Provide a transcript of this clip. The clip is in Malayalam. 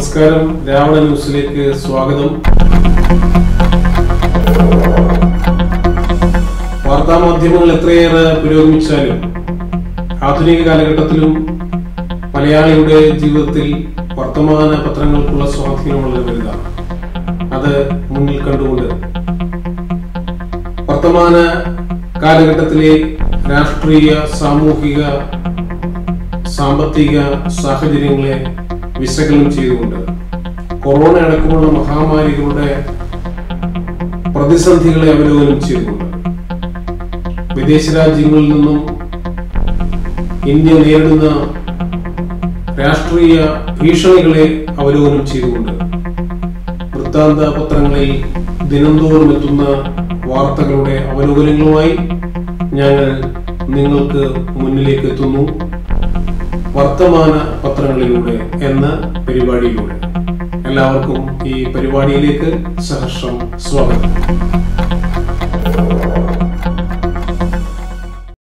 നമസ്കാരം, രാവണ ന്യൂസിലേക്ക് സ്വാഗതം. വാർത്താമാധ്യമങ്ങൾ എത്രയേറെ പുരോഗമിച്ചാലും ആധുനിക കാലഘട്ടത്തിലും മലയാളിയുടെ ജീവിതത്തിൽ വർത്തമാന പത്രങ്ങൾക്കുള്ള സ്വാധീനം വളരെ വലുതാണ്. അത് മുന്നിൽ കണ്ടുകൊണ്ട് വർത്തമാന കാലഘട്ടത്തിലെ രാഷ്ട്രീയ, സാമൂഹിക, സാമ്പത്തിക സാഹചര്യങ്ങളെ വിശകലനം ചെയ്തുകൊണ്ട് കൊറോണ അടക്കമുള്ള മഹാമാരികളുടെ പ്രതിസന്ധികളെ അവലോകനം ചെയ്തുകൊണ്ട് വിദേശ രാജ്യങ്ങളിൽ നിന്നും ഇന്ത്യ നേരിടുന്ന രാഷ്ട്രീയ ഭീഷണികളെ അവലോകനം ചെയ്തുകൊണ്ട് വൃത്താന്ത പത്രങ്ങളിൽ ദിനംതോറും എത്തുന്ന വാർത്തകളുടെ അവലോകനങ്ങളുമായി ഞങ്ങൾ നിങ്ങൾക്ക് മുന്നിലേക്ക് എത്തുന്നു. വർത്തമാന പത്രങ്ങളിലൂടെ എന്ന പരിപാടിയിലൂടെ എല്ലാവർക്കും ഈ പരിപാടിയിലേക്ക് സഹർഷം സ്വാഗതം.